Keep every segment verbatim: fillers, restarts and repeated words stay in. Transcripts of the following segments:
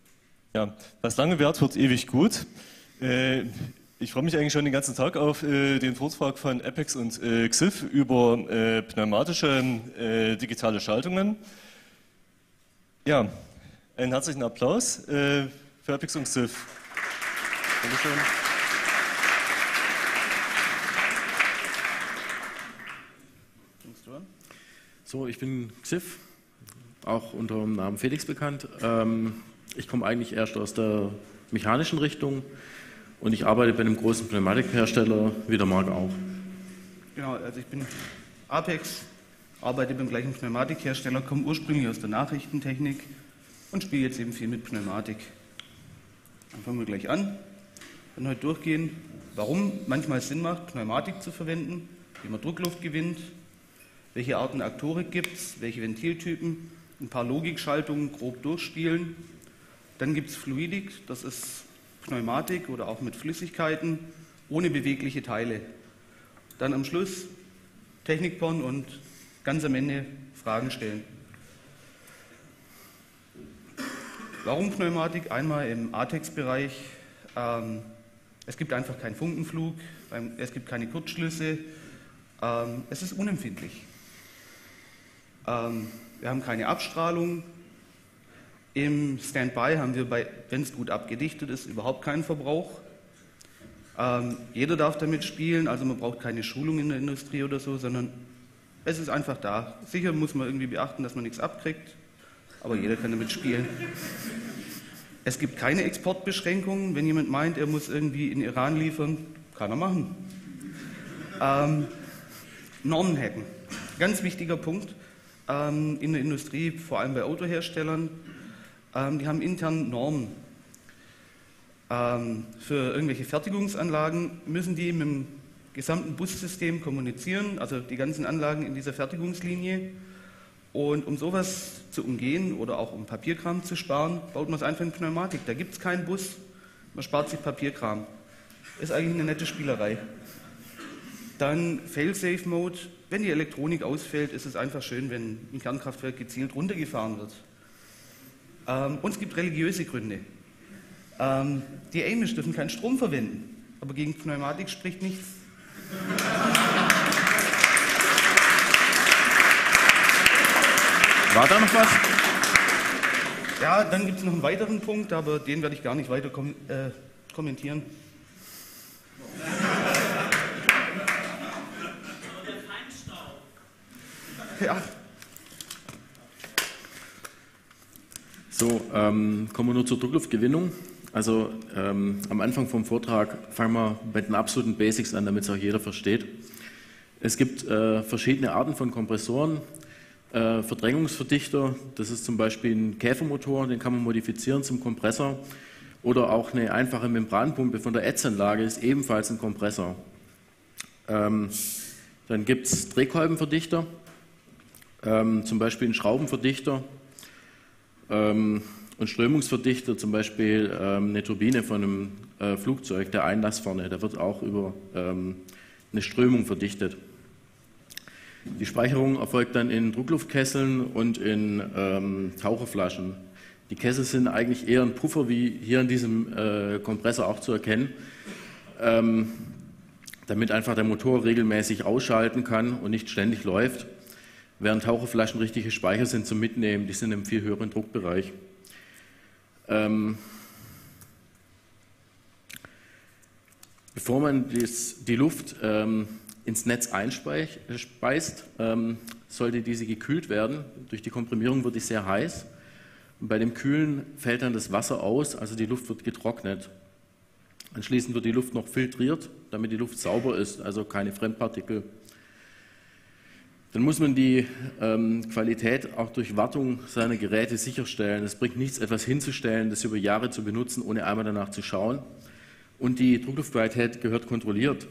Ja, was lange währt, wird ewig gut. Äh, ich freue mich eigentlich schon den ganzen Tag auf äh, den Vortrag von Apex und äh, X I F über äh, pneumatische äh, digitale Schaltungen. Ja, einen herzlichen Applaus äh, für Apex und X I F. Dankeschön. So, ich bin X I F, auch unter dem Namen Felix bekannt. Ähm, ich komme eigentlich erst aus der mechanischen Richtung und ich arbeite bei einem großen Pneumatikhersteller, wie der Marc auch. Genau, also ich bin Apex, arbeite beim gleichen Pneumatikhersteller, komme ursprünglich aus der Nachrichtentechnik und spiele jetzt eben viel mit Pneumatik. Dann fangen wir gleich an. Wir werden heute durchgehen, warum manchmal es Sinn macht, Pneumatik zu verwenden, wie man Druckluft gewinnt, welche Arten Aktorik gibt es, welche Ventiltypen, ein paar Logikschaltungen grob durchspielen. Dann gibt es Fluidik, das ist Pneumatik oder auch mit Flüssigkeiten, ohne bewegliche Teile. Dann am Schluss Technikporn und ganz am Ende Fragen stellen. Warum Pneumatik? Einmal im A T E X-Bereich. Ähm, es gibt einfach keinen Funkenflug, es gibt keine Kurzschlüsse, ähm, es ist unempfindlich. Ähm, wir haben keine Abstrahlung. Im Standby haben wir, wenn es gut abgedichtet ist, überhaupt keinen Verbrauch. Ähm, jeder darf damit spielen, also man braucht keine Schulung in der Industrie oder so, sondern es ist einfach da. Sicher muss man irgendwie beachten, dass man nichts abkriegt, aber jeder kann damit spielen. Es gibt keine Exportbeschränkungen. Wenn jemand meint, er muss irgendwie in Iran liefern, kann er machen. Ähm, Normen hacken. Ganz wichtiger Punkt ähm, in der Industrie, vor allem bei Autoherstellern. Ähm, die haben intern Normen. Ähm, für irgendwelche Fertigungsanlagen müssen die mit dem gesamten Bussystem kommunizieren, also die ganzen Anlagen in dieser Fertigungslinie. Und um sowas zu umgehen oder auch um Papierkram zu sparen, baut man es einfach in Pneumatik. Da gibt es keinen Bus, man spart sich Papierkram. Ist eigentlich eine nette Spielerei. Dann Fail-Safe-Mode. Wenn die Elektronik ausfällt, ist es einfach schön, wenn ein Kernkraftwerk gezielt runtergefahren wird. Ähm, und es gibt religiöse Gründe. Ähm, die Amish dürfen keinen Strom verwenden, aber gegen Pneumatik spricht nichts. War da noch was? Ja, dann gibt es noch einen weiteren Punkt, aber den werde ich gar nicht weiter kom äh, kommentieren. Ja. So, ähm, kommen wir nur zur Druckluftgewinnung. Also ähm, am Anfang vom Vortrag fangen wir mit den absoluten Basics an, damit es auch jeder versteht. Es gibt äh, verschiedene Arten von Kompressoren. Äh, Verdrängungsverdichter, das ist zum Beispiel ein Käfermotor, den kann man modifizieren zum Kompressor. Oder auch eine einfache Membranpumpe von der Ätzanlage ist ebenfalls ein Kompressor. Ähm, dann gibt es Drehkolbenverdichter, ähm, zum Beispiel ein Schraubenverdichter. Ähm, und Strömungsverdichter, zum Beispiel ähm, eine Turbine von einem äh, Flugzeug, der Einlass vorne, der wird auch über ähm, eine Strömung verdichtet. Die Speicherung erfolgt dann in Druckluftkesseln und in ähm, Taucherflaschen. Die Kessel sind eigentlich eher ein Puffer, wie hier in diesem äh, Kompressor auch zu erkennen, ähm, damit einfach der Motor regelmäßig ausschalten kann und nicht ständig läuft, während Taucherflaschen richtige Speicher sind zum Mitnehmen, die sind im viel höheren Druckbereich. Ähm, bevor man dies, die Luft ähm, ins Netz einspeist, ähm, sollte diese gekühlt werden. Durch die Komprimierung wird die sehr heiß. Und bei dem Kühlen fällt dann das Wasser aus, also die Luft wird getrocknet. Anschließend wird die Luft noch filtriert, damit die Luft sauber ist, also keine Fremdpartikel. Dann muss man die ähm, Qualität auch durch Wartung seiner Geräte sicherstellen. Es bringt nichts, etwas hinzustellen, das über Jahre zu benutzen, ohne einmal danach zu schauen. Und die Druckluftqualität gehört kontrolliert.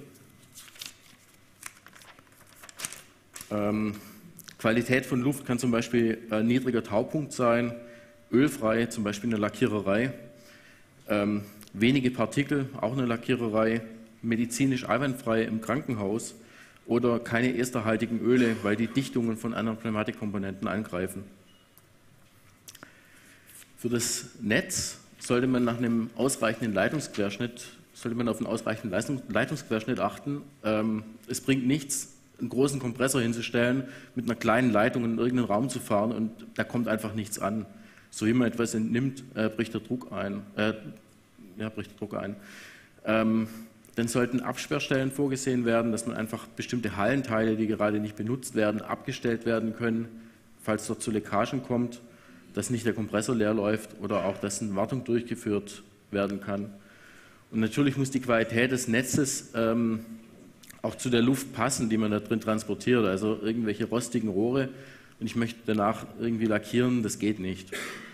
Ähm, Qualität von Luft kann zum Beispiel äh, niedriger Taupunkt sein, ölfrei, zum Beispiel in der Lackiererei, ähm, wenige Partikel, auch in der Lackiererei, medizinisch einwandfrei im Krankenhaus oder keine esterhaltigen Öle, weil die Dichtungen von anderen Pneumatikkomponenten angreifen. Für das Netz sollte man nach einem ausreichenden Leitungsquerschnitt, sollte man auf einen ausreichenden Leistung, Leitungsquerschnitt achten. Ähm, es bringt nichts, einen großen Kompressor hinzustellen, mit einer kleinen Leitung in irgendeinen Raum zu fahren und da kommt einfach nichts an. So wie man etwas entnimmt, äh, bricht der Druck ein. Äh, ja, bricht der Druck ein. Ähm, dann sollten Absperrstellen vorgesehen werden, dass man einfach bestimmte Hallenteile, die gerade nicht benutzt werden, abgestellt werden können, falls dort zu Leckagen kommt, dass nicht der Kompressor leer läuft oder auch, dass eine Wartung durchgeführt werden kann. Und natürlich muss die Qualität des Netzes ähm, auch zu der Luft passen, die man da drin transportiert. Also irgendwelche rostigen Rohre und ich möchte danach irgendwie lackieren, das geht nicht.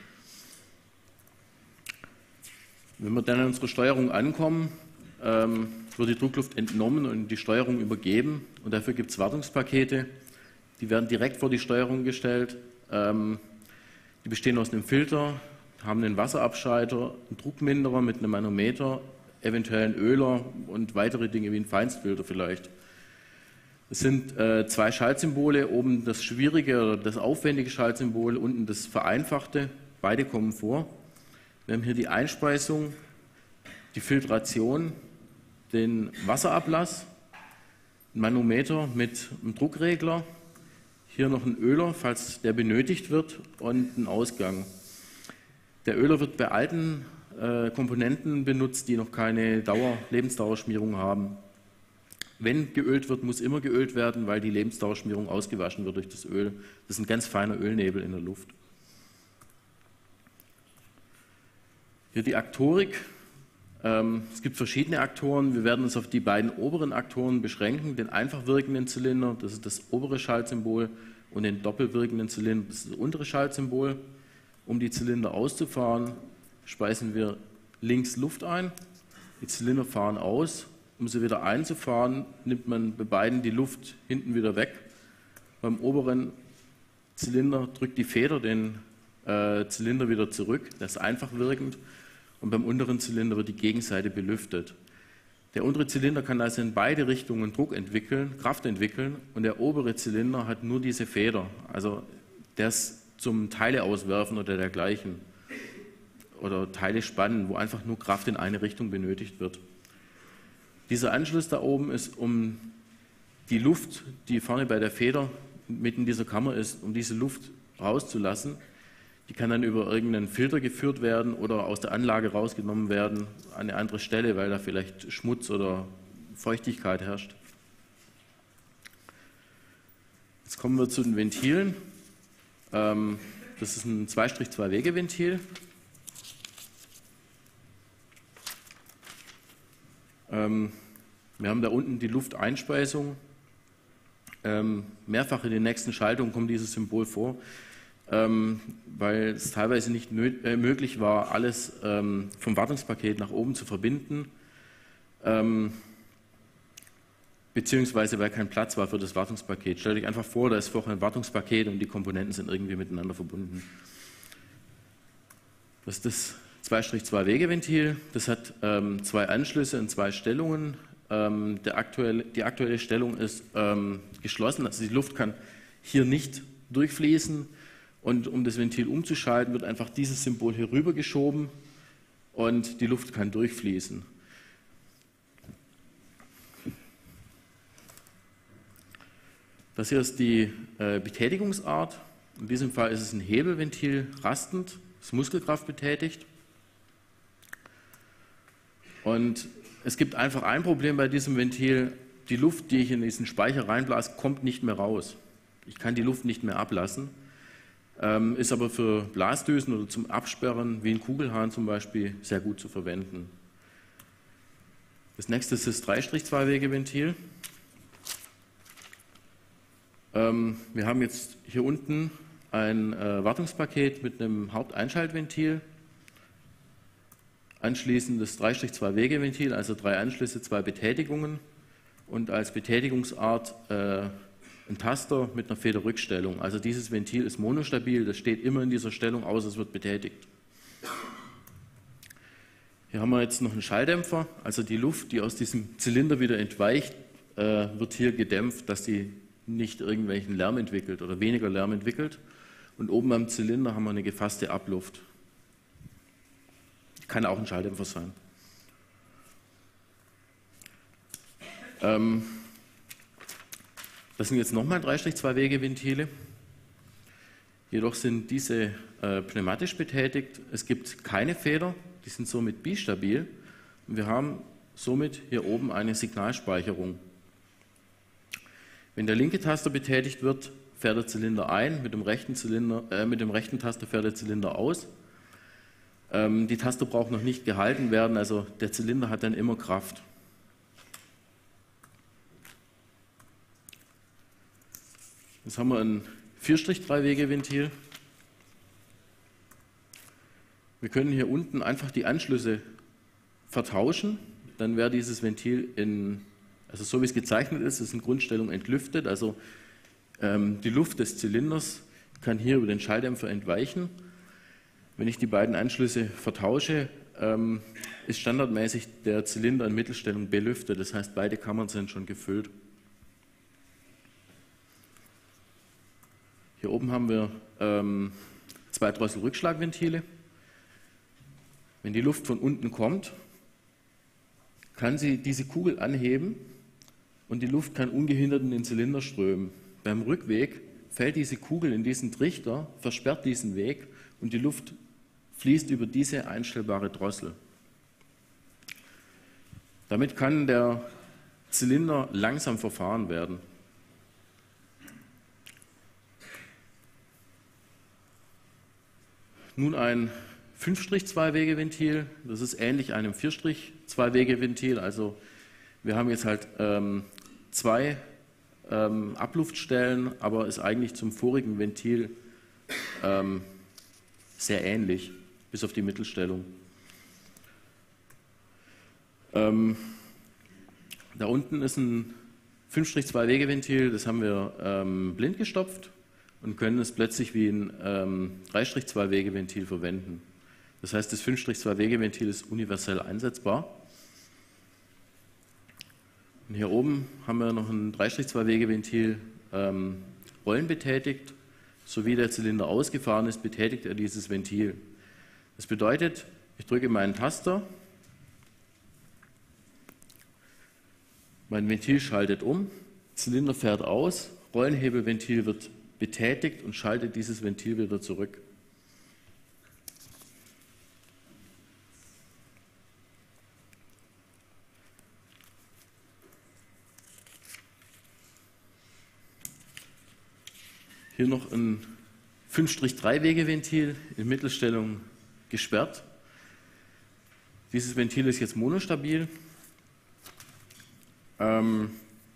Wenn wir dann an unsere Steuerung ankommen, ähm, wird die Druckluft entnommen und die Steuerung übergeben. Und dafür gibt es Wartungspakete, die werden direkt vor die Steuerung gestellt. Ähm, die bestehen aus einem Filter, haben einen Wasserabschalter, einen Druckminderer mit einem Manometer, eventuell einen Öler und weitere Dinge wie ein Feinstfilter vielleicht. Es sind äh, zwei Schaltsymbole, oben das schwierige oder das aufwendige Schaltsymbol, unten das vereinfachte. Beide kommen vor. Wir haben hier die Einspeisung, die Filtration, den Wasserablass, ein Manometer mit einem Druckregler, hier noch ein Öler, falls der benötigt wird, und ein Ausgang. Der Öler wird bei alten äh, Komponenten benutzt, die noch keine Dauer, Lebensdauerschmierung haben. Wenn geölt wird, muss immer geölt werden, weil die Lebensdauerschmierung ausgewaschen wird durch das Öl. Das ist ein ganz feiner Ölnebel in der Luft. Hier die Aktorik. Ähm, es gibt verschiedene Aktoren. Wir werden uns auf die beiden oberen Aktoren beschränken. Den einfach wirkenden Zylinder, das ist das obere Schaltsymbol, und den doppelwirkenden Zylinder, das ist das untere Schaltsymbol. Um die Zylinder auszufahren, speisen wir links Luft ein. Die Zylinder fahren aus. Um sie wieder einzufahren, nimmt man bei beiden die Luft hinten wieder weg. Beim oberen Zylinder drückt die Feder den äh, Zylinder wieder zurück, das ist einfach wirkend. Und beim unteren Zylinder wird die Gegenseite belüftet. Der untere Zylinder kann also in beide Richtungen Druck entwickeln, Kraft entwickeln, und der obere Zylinder hat nur diese Feder. Also der ist zum Teile auswerfen oder dergleichen. Oder Teile spannen, wo einfach nur Kraft in eine Richtung benötigt wird. Dieser Anschluss da oben ist, um die Luft, die vorne bei der Feder mitten in dieser Kammer ist, um diese Luft rauszulassen. Die kann dann über irgendeinen Filter geführt werden oder aus der Anlage rausgenommen werden an eine andere Stelle, weil da vielleicht Schmutz oder Feuchtigkeit herrscht. Jetzt kommen wir zu den Ventilen. Das ist ein zwei zwei Wegeventil. Wir haben da unten die Lufteinspeisung. Mehrfach in den nächsten Schaltungen kommt dieses Symbol vor, weil es teilweise nicht möglich war, alles vom Wartungspaket nach oben zu verbinden, beziehungsweise weil kein Platz war für das Wartungspaket. Stellt euch einfach vor, da ist vorher ein Wartungspaket und die Komponenten sind irgendwie miteinander verbunden. Das ist das zwei zwei Wegeventil, das hat ähm, zwei Anschlüsse in zwei Stellungen. Ähm, der aktuelle, die aktuelle Stellung ist ähm, geschlossen, also die Luft kann hier nicht durchfließen, und um das Ventil umzuschalten, wird einfach dieses Symbol hier rüber geschoben und die Luft kann durchfließen. Das hier ist die äh, Betätigungsart. In diesem Fall ist es ein Hebelventil, rastend, ist Muskelkraft betätigt. Und es gibt einfach ein Problem bei diesem Ventil: die Luft, die ich in diesen Speicher reinblase, kommt nicht mehr raus. Ich kann die Luft nicht mehr ablassen, ähm, ist aber für Blasdüsen oder zum Absperren, wie ein Kugelhahn zum Beispiel, sehr gut zu verwenden. Das nächste ist das drei zwei Wegeventil. Ähm, wir haben jetzt hier unten ein äh, Wartungspaket mit einem Haupteinschaltventil. Anschließend das drei zwei Wegeventil, also drei Anschlüsse, zwei Betätigungen, und als Betätigungsart äh, ein Taster mit einer Federrückstellung. Also dieses Ventil ist monostabil, das steht immer in dieser Stellung, außer es wird betätigt. Hier haben wir jetzt noch einen Schalldämpfer, also die Luft, die aus diesem Zylinder wieder entweicht, äh, wird hier gedämpft, dass sie nicht irgendwelchen Lärm entwickelt oder weniger Lärm entwickelt. Und oben am Zylinder haben wir eine gefasste Abluft. Kann auch ein Schalldämpfer sein. Ähm, das sind jetzt nochmal drei zwei Wege Ventile. Jedoch sind diese äh, pneumatisch betätigt. Es gibt keine Feder, die sind somit bistabil. Und wir haben somit hier oben eine Signalspeicherung. Wenn der linke Taster betätigt wird, fährt der Zylinder ein, mit dem rechten, Zylinder, äh, mit dem rechten Taster fährt der Zylinder aus. Ähm, die Taste braucht noch nicht gehalten werden, also der Zylinder hat dann immer Kraft. Jetzt haben wir ein vier drei Wege Ventil. Wir können hier unten einfach die Anschlüsse vertauschen, dann wäre dieses Ventil in, also so wie es gezeichnet ist, ist in Grundstellung entlüftet, also ähm, die Luft des Zylinders kann hier über den Schalldämpfer entweichen. Wenn ich die beiden Anschlüsse vertausche, ähm, ist standardmäßig der Zylinder in Mittelstellung belüftet, das heißt beide Kammern sind schon gefüllt. Hier oben haben wir ähm, zwei Drosselrückschlagventile. Wenn die Luft von unten kommt, kann sie diese Kugel anheben und die Luft kann ungehindert in den Zylinder strömen. Beim Rückweg fällt diese Kugel in diesen Trichter, versperrt diesen Weg und die Luft fließt über diese einstellbare Drossel. Damit kann der Zylinder langsam verfahren werden. Nun ein fünf zwei Wege Ventil, das ist ähnlich einem vier zwei Wege Ventil, also wir haben jetzt halt ähm, zwei ähm, Abluftstellen, aber ist eigentlich zum vorigen Ventil ähm, sehr ähnlich, bis auf die Mittelstellung. Ähm, da unten ist ein fünf zwei Wege Ventil, das haben wir ähm, blind gestopft und können es plötzlich wie ein ähm, drei zwei Wege Ventil verwenden. Das heißt, das fünf zwei Wege Ventil ist universell einsetzbar. Und hier oben haben wir noch ein drei zwei Wege Ventil ähm, rollenbetätigt. Sowie der Zylinder ausgefahren ist, betätigt er dieses Ventil. Das bedeutet, ich drücke meinen Taster, mein Ventil schaltet um, Zylinder fährt aus, Rollenhebelventil wird betätigt und schaltet dieses Ventil wieder zurück. Hier noch ein fünf drei Wege Ventil in Mittelstellung gesperrt. Dieses Ventil ist jetzt monostabil. Ähm,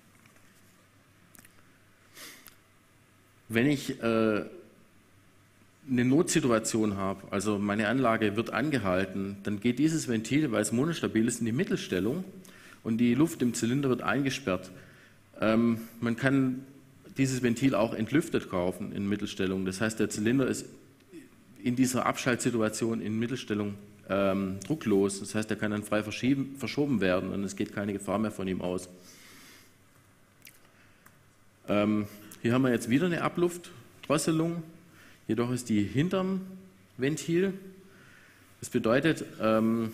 wenn ich äh, eine Notsituation habe, also meine Anlage wird angehalten, dann geht dieses Ventil, weil es monostabil ist, in die Mittelstellung und die Luft im Zylinder wird eingesperrt. Ähm, man kann dieses Ventil auch entlüftet kaufen in Mittelstellung. Das heißt, der Zylinder ist in dieser Abschaltsituation in Mittelstellung ähm, drucklos. Das heißt, er kann dann frei verschieben, verschoben werden und es geht keine Gefahr mehr von ihm aus. Ähm, hier haben wir jetzt wieder eine Abluftdrosselung, jedoch ist die hinterm Ventil. Das bedeutet, ähm,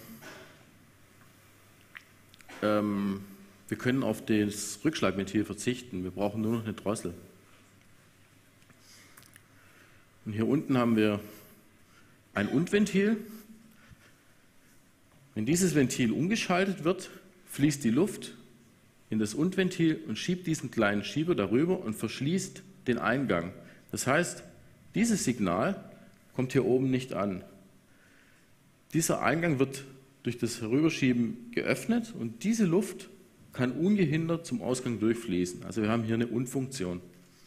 ähm, wir können auf das Rückschlagventil verzichten, wir brauchen nur noch eine Drossel. Und hier unten haben wir ein Und-Ventil. Wenn dieses Ventil umgeschaltet wird, fließt die Luft in das Und-Ventil und schiebt diesen kleinen Schieber darüber und verschließt den Eingang. Das heißt, dieses Signal kommt hier oben nicht an. Dieser Eingang wird durch das Herüberschieben geöffnet und diese Luft kann ungehindert zum Ausgang durchfließen. Also wir haben hier eine Und-Funktion.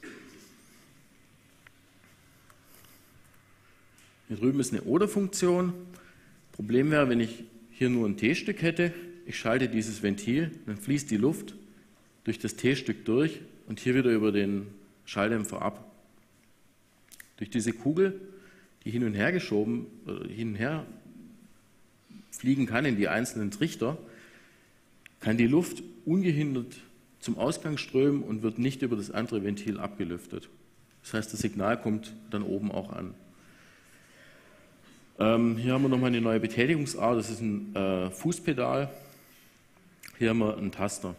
Hier drüben ist eine Oder-Funktion. Problem wäre, wenn ich hier nur ein T-Stück hätte, ich schalte dieses Ventil, dann fließt die Luft durch das T-Stück durch und hier wieder über den Schalldämpfer ab. Durch diese Kugel, die hin und her geschoben, oder hin und her fliegen kann in die einzelnen Trichter, kann die Luft ungehindert zum Ausgang strömen und wird nicht über das andere Ventil abgelüftet. Das heißt, das Signal kommt dann oben auch an. Ähm, hier haben wir nochmal eine neue Betätigungsart, das ist ein äh, Fußpedal. Hier haben wir einen Taster.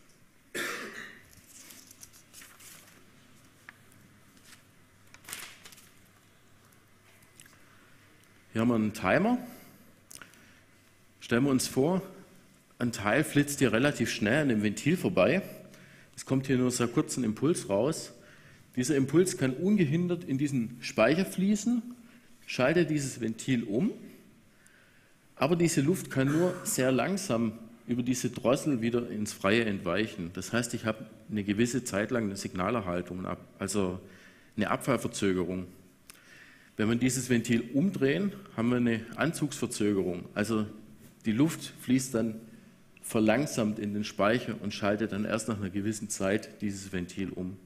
Hier haben wir einen Timer. Stellen wir uns vor, ein Teil flitzt hier relativ schnell an dem Ventil vorbei. Es kommt hier nur sehr kurz ein Impuls raus. Dieser Impuls kann ungehindert in diesen Speicher fließen, schaltet dieses Ventil um, aber diese Luft kann nur sehr langsam über diese Drossel wieder ins Freie entweichen. Das heißt, ich habe eine gewisse Zeit lang eine Signalerhaltung, also eine Abfallverzögerung. Wenn wir dieses Ventil umdrehen, haben wir eine Anzugsverzögerung. Also die Luft fließt dann verlangsamt in den Speicher und schaltet dann erst nach einer gewissen Zeit dieses Ventil um.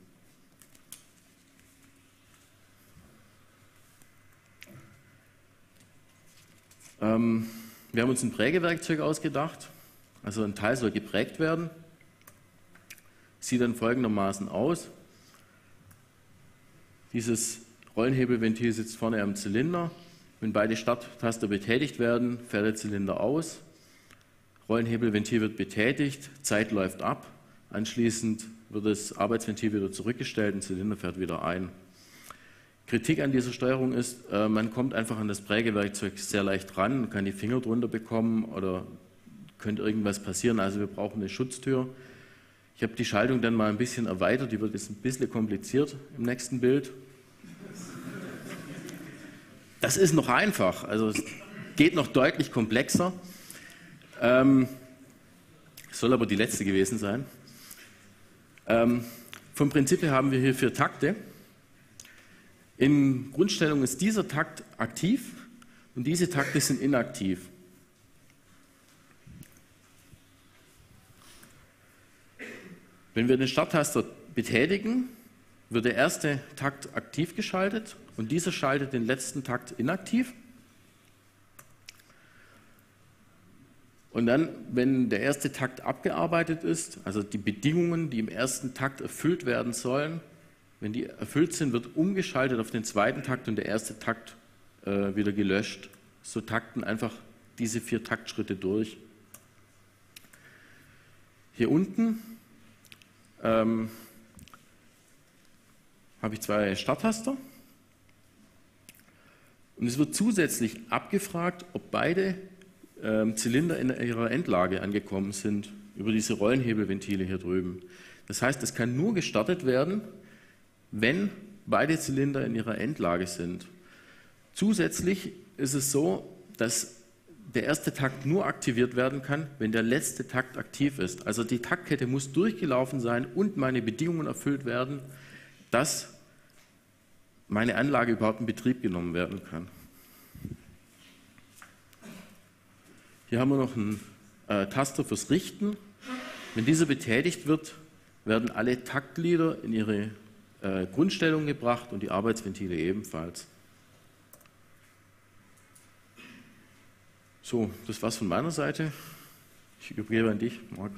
Ähm, wir haben uns ein Prägewerkzeug ausgedacht. Also ein Teil soll geprägt werden. Sieht dann folgendermaßen aus. Dieses Rollenhebelventil sitzt vorne am Zylinder. Wenn beide Starttaster betätigt werden, fährt der Zylinder aus. Rollenhebelventil wird betätigt, Zeit läuft ab. Anschließend wird das Arbeitsventil wieder zurückgestellt und der Zylinder fährt wieder ein. Kritik an dieser Steuerung ist, äh, man kommt einfach an das Prägewerkzeug sehr leicht ran, kann die Finger drunter bekommen oder könnte irgendwas passieren. Also wir brauchen eine Schutztür. Ich habe die Schaltung dann mal ein bisschen erweitert, die wird jetzt ein bisschen kompliziert im nächsten Bild. Das ist noch einfach, also es geht noch deutlich komplexer. Ähm, soll aber die letzte gewesen sein. Ähm, vom Prinzip her haben wir hier vier Takte. In Grundstellung ist dieser Takt aktiv und diese Takte sind inaktiv. Wenn wir den Starttaster betätigen, wird der erste Takt aktiv geschaltet und dieser schaltet den letzten Takt inaktiv. Und dann, wenn der erste Takt abgearbeitet ist, also die Bedingungen, die im ersten Takt erfüllt werden sollen, wenn die erfüllt sind, wird umgeschaltet auf den zweiten Takt und der erste Takt äh, wieder gelöscht. So takten einfach diese vier Taktschritte durch. Hier unten ähm, habe ich zwei Starttaster und es wird zusätzlich abgefragt, ob beide ähm, Zylinder in ihrer Endlage angekommen sind, über diese Rollenhebelventile hier drüben. Das heißt, es kann nur gestartet werden, wenn beide Zylinder in ihrer Endlage sind. Zusätzlich ist es so, dass der erste Takt nur aktiviert werden kann, wenn der letzte Takt aktiv ist. Also die Taktkette muss durchgelaufen sein und meine Bedingungen erfüllt werden, dass meine Anlage überhaupt in Betrieb genommen werden kann. Hier haben wir noch einen äh, Taster fürs Richten. Wenn dieser betätigt wird, werden alle Taktglieder in ihre äh, Grundstellung gebracht und die Arbeitsventile ebenfalls. So, das war's von meiner Seite. Ich übergebe an dich, Marc.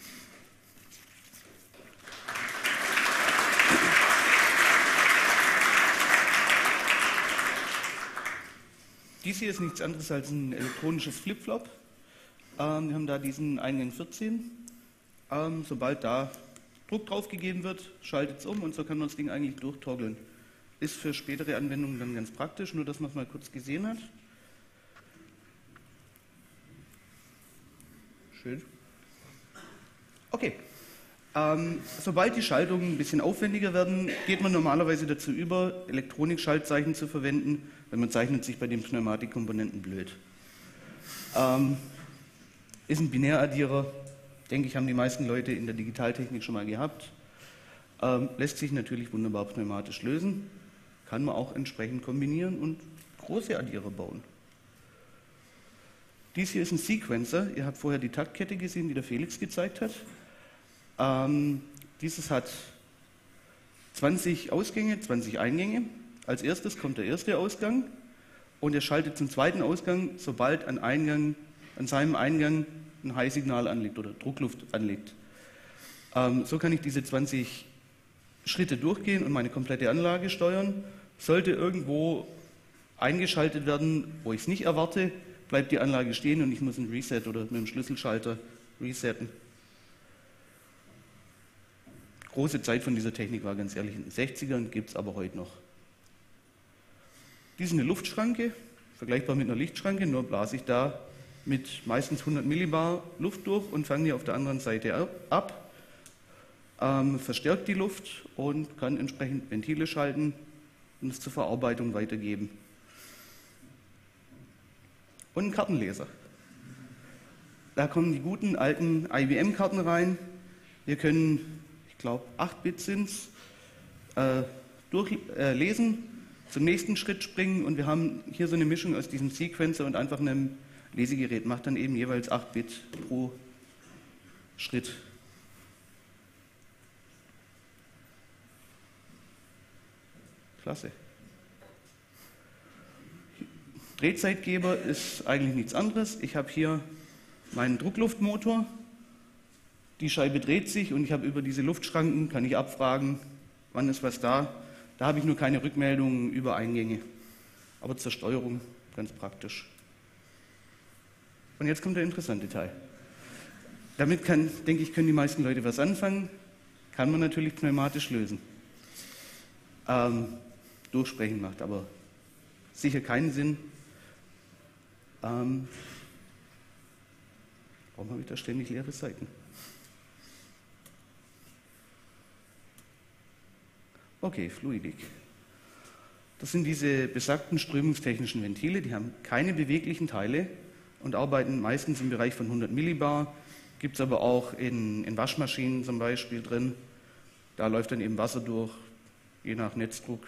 Dies hier ist nichts anderes als ein elektronisches Flip-Flop. Ähm, wir haben da diesen Eingang vierzehn. Ähm, sobald da Druck drauf gegeben wird, schaltet es um und so kann man das Ding eigentlich durchtoggeln. Ist für spätere Anwendungen dann ganz praktisch, nur dass man es mal kurz gesehen hat. Schön. Okay. Ähm, sobald die Schaltungen ein bisschen aufwendiger werden, geht man normalerweise dazu über, Elektronik-Schaltzeichen zu verwenden, weil man zeichnet sich bei den Pneumatikkomponenten blöd. Ähm, ist ein Binäraddierer, denke ich, haben die meisten Leute in der Digitaltechnik schon mal gehabt. Ähm, lässt sich natürlich wunderbar pneumatisch lösen, kann man auch entsprechend kombinieren und große Addierer bauen. Dies hier ist ein Sequencer. Ihr habt vorher die Taktkette gesehen, die der Felix gezeigt hat. Ähm, dieses hat zwanzig Ausgänge, zwanzig Eingänge. Als erstes kommt der erste Ausgang und er schaltet zum zweiten Ausgang, sobald an, Eingang, an seinem Eingang ein High-Signal anlegt oder Druckluft anlegt. Ähm, so kann ich diese zwanzig Schritte durchgehen und meine komplette Anlage steuern. Sollte irgendwo eingeschaltet werden, wo ich es nicht erwarte, bleibt die Anlage stehen und ich muss ein Reset oder mit dem Schlüsselschalter resetten. Große Zeit von dieser Technik war ganz ehrlich in den sechzigern, gibt es aber heute noch. Dies ist eine Luftschranke, vergleichbar mit einer Lichtschranke, nur blase ich da mit meistens hundert Millibar Luft durch und fange die auf der anderen Seite ab, ähm, verstärkt die Luft und kann entsprechend Ventile schalten und es zur Verarbeitung weitergeben. Und ein Kartenleser. Da kommen die guten alten I B M-Karten rein. Wir können, ich glaube, acht Bit sind es, äh, durchlesen, zum nächsten Schritt springen und wir haben hier so eine Mischung aus diesem Sequencer und einfach einem Lesegerät. Macht dann eben jeweils acht Bit pro Schritt. Klasse. Drehzeitgeber ist eigentlich nichts anderes. Ich habe hier meinen Druckluftmotor. Die Scheibe dreht sich und ich habe über diese Luftschranken, kann ich abfragen, wann ist was da. Da habe ich nur keine Rückmeldungen über Eingänge. Aber zur Steuerung ganz praktisch. Und jetzt kommt der interessante Teil. Damit kann, denke ich, können die meisten Leute was anfangen. Kann man natürlich pneumatisch lösen. Ähm, durchsprechen macht aber sicher keinen Sinn. Ähm, warum habe ich da ständig leere Seiten? Okay, Fluidik. Das sind diese besagten strömungstechnischen Ventile, die haben keine beweglichen Teile und arbeiten meistens im Bereich von hundert Millibar. Gibt es aber auch in, in Waschmaschinen zum Beispiel drin. Da läuft dann eben Wasser durch, je nach Netzdruck.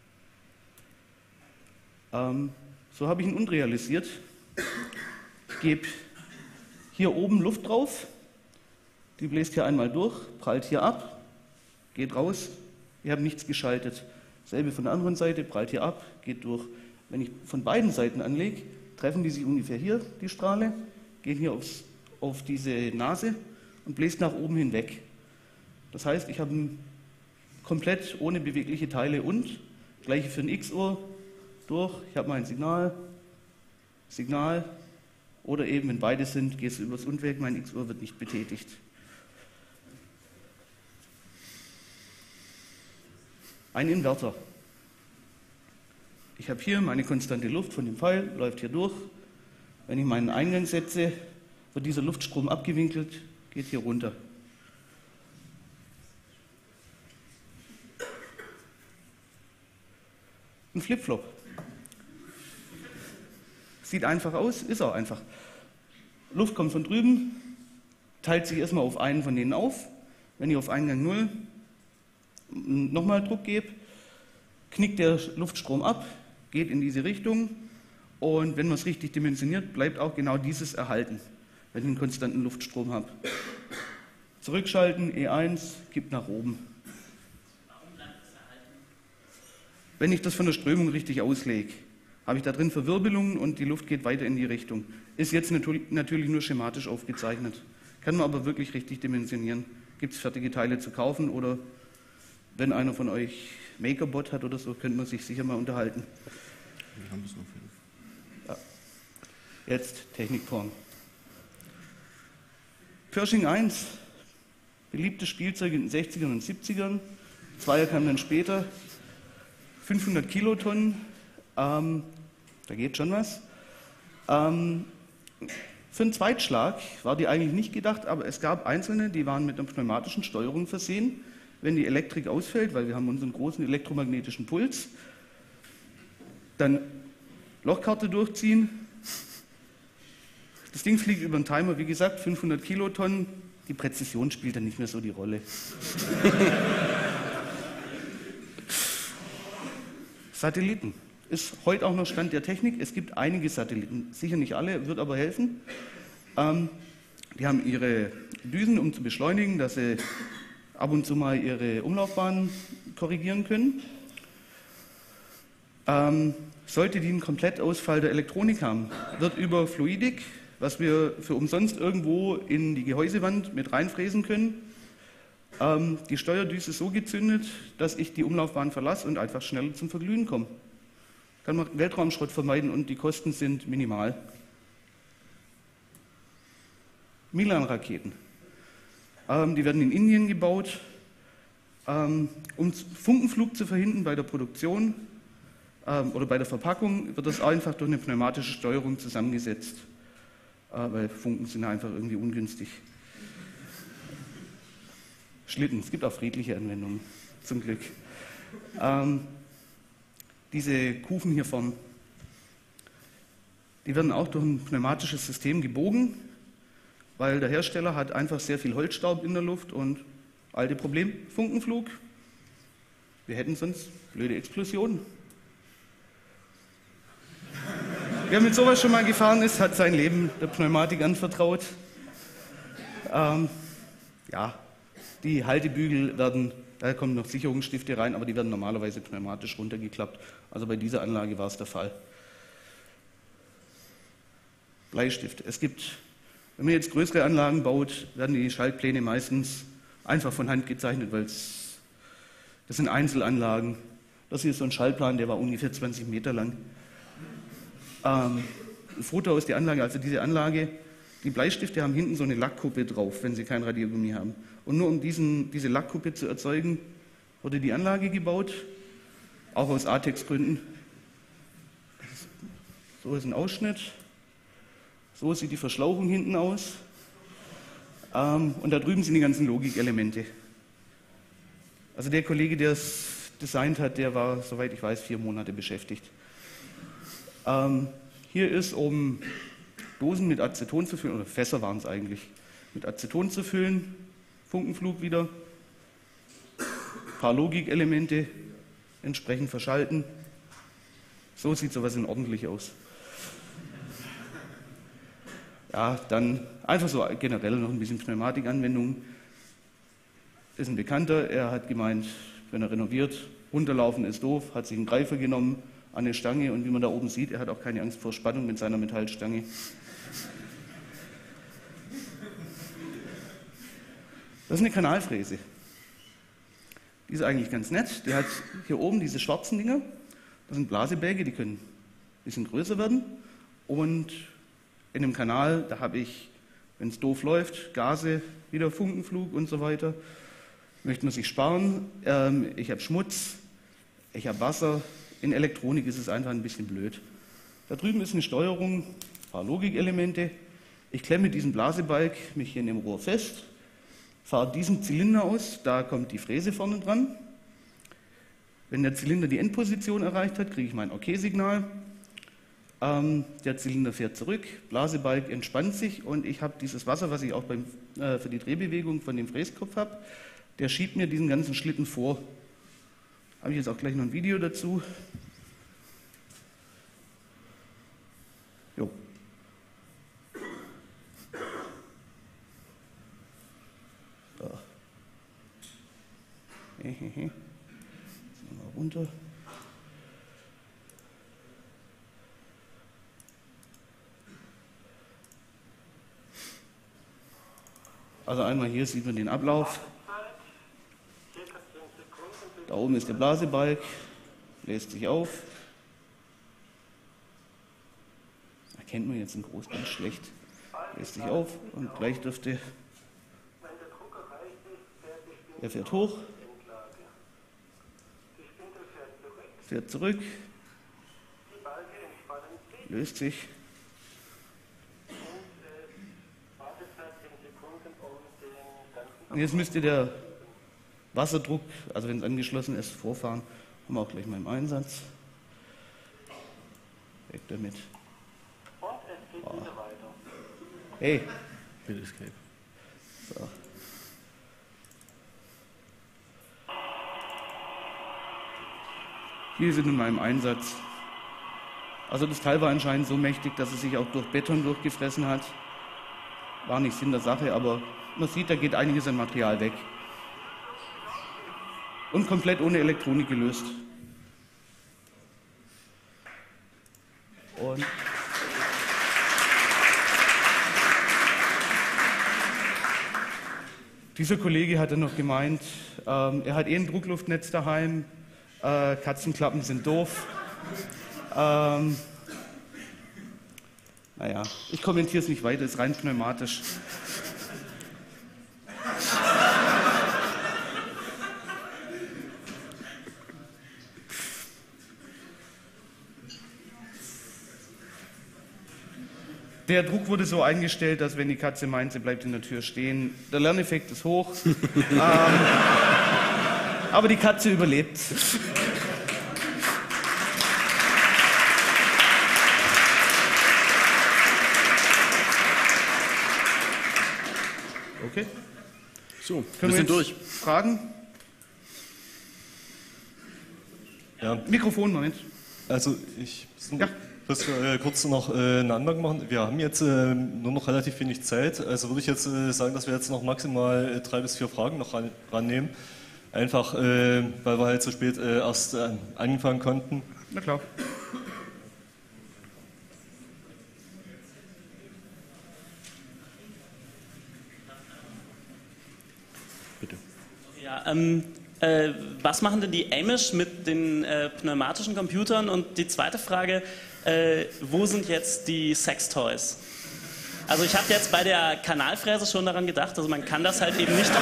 Ähm, so habe ich ihn unrealisiert. Ich gebe hier oben Luft drauf, die bläst hier einmal durch, prallt hier ab, geht raus. Ich habe nichts geschaltet. Selbe von der anderen Seite, prallt hier ab, geht durch. Wenn ich von beiden Seiten anlege, treffen die sich ungefähr hier, die Strahle, gehen hier aufs, auf diese Nase und bläst nach oben hinweg. Das heißt, ich habe ein komplett ohne bewegliche Teile und, gleiche für ein X-Ohr, durch, ich habe mein Signal, Signal, oder eben, wenn beide sind, geht es übers Und weg, mein X-Ohr wird nicht betätigt. Ein Inverter. Ich habe hier meine konstante Luft von dem Pfeil, läuft hier durch. Wenn ich meinen Eingang setze, wird dieser Luftstrom abgewinkelt, geht hier runter. Ein Flipflop. Sieht einfach aus, ist auch einfach. Luft kommt von drüben, teilt sich erstmal auf einen von denen auf. Wenn ich auf Eingang null nochmal Druck gebe, knickt der Luftstrom ab, geht in diese Richtung und wenn man es richtig dimensioniert, bleibt auch genau dieses erhalten, wenn ich einen konstanten Luftstrom habe. Zurückschalten, E eins, kippt nach oben. Warum bleibt es erhalten? Wenn ich das von der Strömung richtig auslege, habe ich da drin Verwirbelungen und die Luft geht weiter in die Richtung. Ist jetzt natürlich nur schematisch aufgezeichnet, kann man aber wirklich richtig dimensionieren. Gibt es fertige Teile zu kaufen oder wenn einer von euch Makerbot hat oder so, könnte man sich sicher mal unterhalten. Wir haben das noch fünf. Ja. Jetzt Technikporn. Pershing eins, beliebtes Spielzeug in den sechzigern und siebzigern. Zweier kam dann später. fünfhundert Kilotonnen, ähm, da geht schon was. Ähm, für einen Zweitschlag war die eigentlich nicht gedacht, aber es gab einzelne, die waren mit einer pneumatischen Steuerung versehen. Wenn die Elektrik ausfällt, weil wir haben unseren großen elektromagnetischen Puls, dann Lochkarte durchziehen. Das Ding fliegt über den Timer, wie gesagt, fünfhundert Kilotonnen. Die Präzision spielt dann nicht mehr so die Rolle. Satelliten ist heute auch noch Stand der Technik. Es gibt einige Satelliten, sicher nicht alle, wird aber helfen. Ähm, die haben ihre Düsen, um zu beschleunigen, dass sie ab und zu mal ihre Umlaufbahnen korrigieren können. Ähm, sollte die einen Komplettausfall der Elektronik haben, wird über Fluidik, was wir für umsonst irgendwo in die Gehäusewand mit reinfräsen können, ähm, die Steuerdüse so gezündet, dass ich die Umlaufbahn verlasse und einfach schneller zum Verglühen komme. kann man Weltraumschrott vermeiden und die Kosten sind minimal. Milan-Raketen. Ähm, die werden in Indien gebaut, ähm, um Funkenflug zu verhindern bei der Produktion ähm, oder bei der Verpackung, wird das einfach durch eine pneumatische Steuerung zusammengesetzt, äh, weil Funken sind einfach irgendwie ungünstig. Schlitten, es gibt auch friedliche Anwendungen, zum Glück. Ähm, diese Kufen hier vorne, die werden auch durch ein pneumatisches System gebogen, weil der Hersteller hat einfach sehr viel Holzstaub in der Luft und alte Problem, Funkenflug. Wir hätten sonst blöde Explosionen. Wer mit sowas schon mal gefahren ist, hat sein Leben der Pneumatik anvertraut. Ähm, ja, die Haltebügel werden, da kommen noch Sicherungsstifte rein, aber die werden normalerweise pneumatisch runtergeklappt. Also bei dieser Anlage war es der Fall. Bleistift. Es gibt, wenn man jetzt größere Anlagen baut, werden die Schaltpläne meistens einfach von Hand gezeichnet, weil es, das sind Einzelanlagen. Das hier ist so ein Schaltplan, der war ungefähr zwanzig Meter lang. Ähm, ein Foto aus der Anlage, also diese Anlage, die Bleistifte haben hinten so eine Lackkuppe drauf, wenn sie kein Radiergummi haben. Und nur um diesen, diese Lackkuppe zu erzeugen, wurde die Anlage gebaut, auch aus ATEX-Gründen. So ist ein Ausschnitt. So sieht die Verschlauchung hinten aus. Ähm, und da drüben sind die ganzen Logikelemente. Also der Kollege, der es designt hat, der war, soweit ich weiß, vier Monate beschäftigt. Ähm, hier ist, um Dosen mit Aceton zu füllen, oder Fässer waren es eigentlich, mit Aceton zu füllen, Funkenflug wieder, ein paar Logikelemente entsprechend verschalten. So sieht sowas in ordentlich aus. Ja, dann einfach so generell noch ein bisschen Pneumatikanwendung. Ist ein Bekannter, er hat gemeint, wenn er renoviert, runterlaufen ist doof, hat sich einen Greifer genommen an eine Stange und wie man da oben sieht, er hat auch keine Angst vor Spannung mit seiner Metallstange. Das ist eine Kanalfräse. Die ist eigentlich ganz nett. Die hat hier oben diese schwarzen Dinger. Das sind Blasebälge, die können ein bisschen größer werden. Und in dem Kanal, da habe ich, wenn es doof läuft, Gase, wieder Funkenflug und so weiter. Möchte man sich sparen. Ähm, ich habe Schmutz, ich habe Wasser. In Elektronik ist es einfach ein bisschen blöd. Da drüben ist eine Steuerung, ein paar Logikelemente. Ich klemme diesen Blasebalg mich hier in dem Rohr fest, fahre diesen Zylinder aus, da kommt die Fräse vorne dran. Wenn der Zylinder die Endposition erreicht hat, kriege ich mein OK-Signal. Ähm, der Zylinder fährt zurück, Blasebalg entspannt sich und ich habe dieses Wasser, was ich auch beim, äh, für die Drehbewegung von dem Fräskopf habe, der schiebt mir diesen ganzen Schlitten vor. Habe ich jetzt auch gleich noch ein Video dazu. Jo. So. Hehehe. Mal runter. Also einmal hier sieht man den Ablauf. Da oben ist der Blasebalg, bläst sich auf. Erkennt man jetzt in groß ganz schlecht. Bläst sich auf und gleich dürfte. Er fährt hoch, fährt zurück, löst sich. Und jetzt müsste der Wasserdruck, also wenn es angeschlossen ist, vorfahren. Haben wir auch gleich mal im Einsatz. Weg damit. Und es geht Oh. wieder weiter. Hey. Bitte Escape. So. Hier sind in meinem Einsatz. Also das Teil war anscheinend so mächtig, dass es sich auch durch Beton durchgefressen hat. War nicht Sinn der Sache, aber man sieht, da geht einiges an Material weg. Und komplett ohne Elektronik gelöst. Und dieser Kollege hat dann noch gemeint, ähm, er hat eh ein Druckluftnetz daheim, äh, Katzenklappen sind doof. Ähm, naja, ich kommentiere es nicht weiter, ist rein pneumatisch. Der Druck wurde so eingestellt, dass wenn die Katze meint, sie bleibt in der Tür stehen, der Lerneffekt ist hoch, ähm, aber die Katze überlebt. Okay. So, Können wir sind jetzt durch. Fragen? Ja, Mikrofon, Moment. also ich Ja. muss äh, kurz noch äh, eine Anmerkung machen. Wir haben jetzt äh, nur noch relativ wenig Zeit, also würde ich jetzt äh, sagen, dass wir jetzt noch maximal äh, drei bis vier Fragen noch ran, rannehmen. Einfach, äh, weil wir halt so spät äh, erst äh, anfangen konnten. Na klar. Bitte. Ja, ähm, äh, was machen denn die Amish mit den äh, pneumatischen Computern? Und die zweite Frage, äh, wo sind jetzt die Sextoys? Also ich habe jetzt bei der Kanalfräse schon daran gedacht, also man kann das halt eben nicht...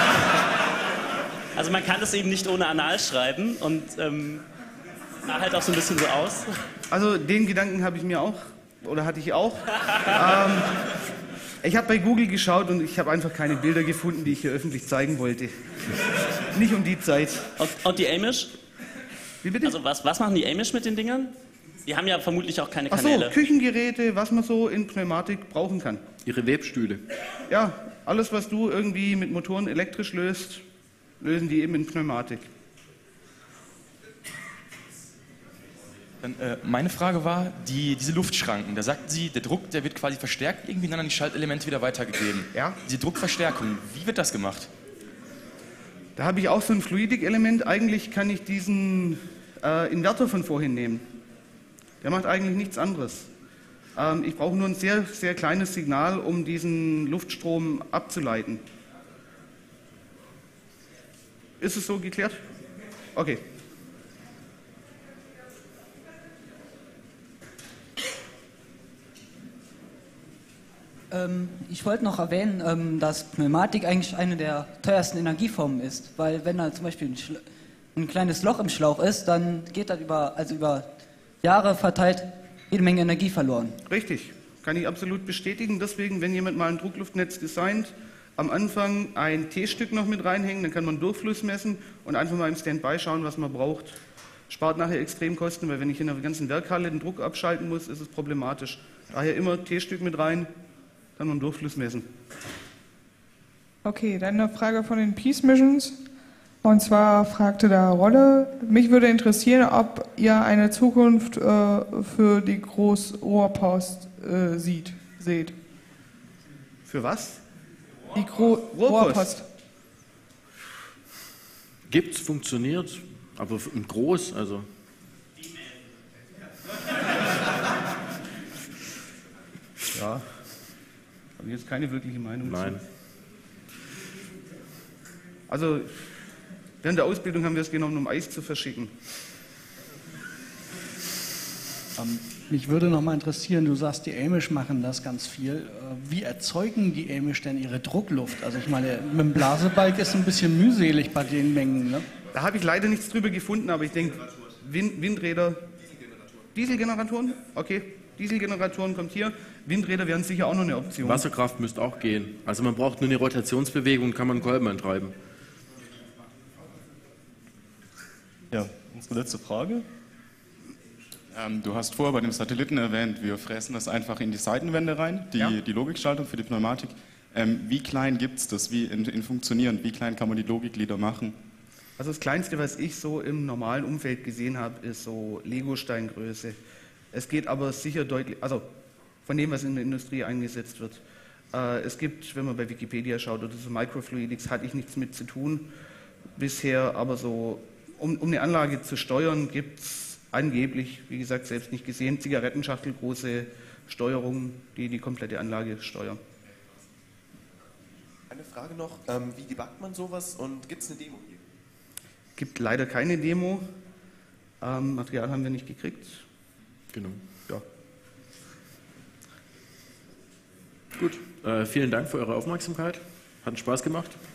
Also man kann das eben nicht ohne Anal schreiben und ähm, sah halt auch so ein bisschen so aus. Also den Gedanken habe ich mir auch, oder hatte ich auch. ähm, ich habe bei Google geschaut und ich habe einfach keine Bilder gefunden, die ich hier öffentlich zeigen wollte. Nicht um die Zeit. Und, und die Amish? Wie bitte? Also was, was machen die Amish mit den Dingern? Die haben ja vermutlich auch keine Ach so, Kanäle. Küchengeräte, was man so in Pneumatik brauchen kann. Ihre Webstühle. Ja, alles, was du irgendwie mit Motoren elektrisch löst, lösen die eben in Pneumatik. Dann, äh, meine Frage war, die, diese Luftschranken, da sagten Sie, der Druck, der wird quasi verstärkt irgendwie und dann an die Schaltelemente wieder weitergegeben. Ja. Diese Druckverstärkung, wie wird das gemacht? Da habe ich auch so ein Fluidik-Element. Eigentlich kann ich diesen äh, Inverter von vorhin nehmen. Der macht eigentlich nichts anderes. Ähm, ich brauche nur ein sehr, sehr kleines Signal, um diesen Luftstrom abzuleiten. Ist es so geklärt? Okay. Ähm, ich wollte noch erwähnen, ähm, dass Pneumatik eigentlich eine der teuersten Energieformen ist, weil wenn da zum Beispiel ein, Schla- ein kleines Loch im Schlauch ist, dann geht dann über, also über Jahre verteilt jede Menge Energie verloren. Richtig, kann ich absolut bestätigen. Deswegen, wenn jemand mal ein Druckluftnetz designt, am Anfang ein T-Stück noch mit reinhängen, dann kann man Durchfluss messen und einfach mal im Standby schauen, was man braucht. Spart nachher extrem Kosten, weil wenn ich in der ganzen Werkhalle den Druck abschalten muss, ist es problematisch. Daher immer T-Stück mit rein, dann man Durchfluss messen. Okay, dann eine Frage von den Peace Missions. Und zwar fragte da Rolle, mich würde interessieren, ob ihr eine Zukunft äh, für die Großrohrpost äh, sieht, seht. Für was? Die Gro Rohrpost. Rohrpost. Gibt's, funktioniert, aber in groß, also. Ja, habe ich jetzt keine wirkliche Meinung Nein. zu. Also, während der Ausbildung haben wir es genommen, um Eis zu verschicken. Ähm, mich würde noch mal interessieren, du sagst, die Amish machen das ganz viel. Äh, wie erzeugen die Amish denn ihre Druckluft? Also ich meine, mit dem Blasebalg ist ein bisschen mühselig bei den Mengen, ne? Da habe ich leider nichts drüber gefunden, aber ich denke, Wind, Windräder, Dieselgeneratoren, okay, Dieselgeneratoren kommt hier, Windräder wären sicher auch noch eine Option. Wasserkraft müsste auch gehen. Also man braucht nur eine Rotationsbewegung und kann man einen Kolben antreiben. Ja, unsere letzte Frage. Ähm, du hast vorher bei dem Satelliten erwähnt, wir fräsen das einfach in die Seitenwände rein, die, Ja. die Logikschaltung für die Pneumatik. Ähm, wie klein gibt es das, wie in, in funktionieren, wie klein kann man die Logikglieder machen? Also das Kleinste, was ich so im normalen Umfeld gesehen habe, ist so Lego-Steingröße. Es geht aber sicher deutlich, also von dem, was in der Industrie eingesetzt wird. Äh, es gibt, wenn man bei Wikipedia schaut oder so Microfluidics, hatte ich nichts mit zu tun bisher, aber so, um, um eine Anlage zu steuern, gibt es angeblich, wie gesagt, selbst nicht gesehen, Zigarettenschachtel große Steuerungen, die die komplette Anlage steuern. Eine Frage noch, ähm, wie debuggt man sowas und gibt es eine Demo hier? Gibt leider keine Demo. Ähm, Material haben wir nicht gekriegt. Genau. Ja. Gut, äh, vielen Dank für eure Aufmerksamkeit. Hat Spaß gemacht.